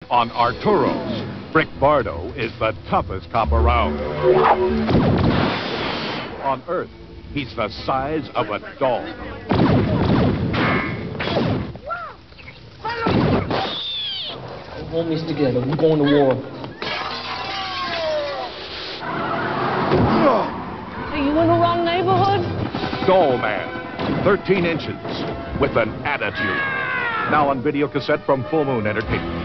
On Arturo's, Brick Bardo is the toughest cop around. On Earth, he's the size of a doll. Homies together, we're going to war. Are you in the wrong neighborhood? Dollman, 13 inches, with an attitude. Now on video cassette from Full Moon Entertainment.